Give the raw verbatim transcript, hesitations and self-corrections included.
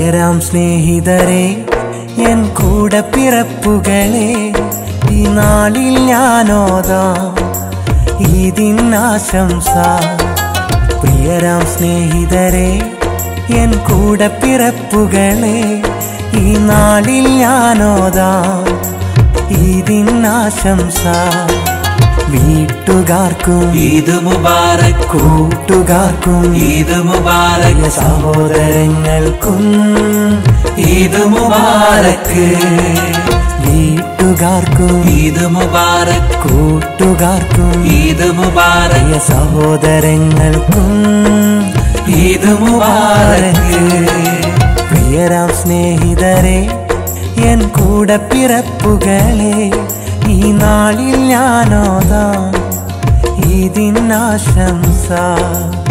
പ്രിയരാം സ്നേഹിതരെ എൻ കൂടെ പിറപ്പുകളെ ഈ നാളിൽ ഞാനോതാം ഈദിനാശംസ. പ്രിയരാം സ്നേഹിതരെ എൻ കൂടെ പിറപ്പുകളെ ഈ നാളിൽ ഞാനോതാം ഈദിനാശംസ. വീട്ടുകാർക്കും ഈദ് മുബാറക്, കൂട്ടുകാർക്കും ഈദ് മുബാറക്, സഹോദരങ്ങൾക്കും ഈദ് മുബാറക്. വീട്ടുകാർക്കും ഈദ് മുബാറക്, കൂട്ടുകാർക്കും ഈദ് മുബാറക്, സഹോദരങ്ങൾക്കും ഈദ് മുബാറക്. പ്രിയരാം സ്നേഹിതരെ എൻ കൂടെ പിറപ്പുകളെ ഈ നാളിൽ ഞാനോതാം ഈദിനാശംസ.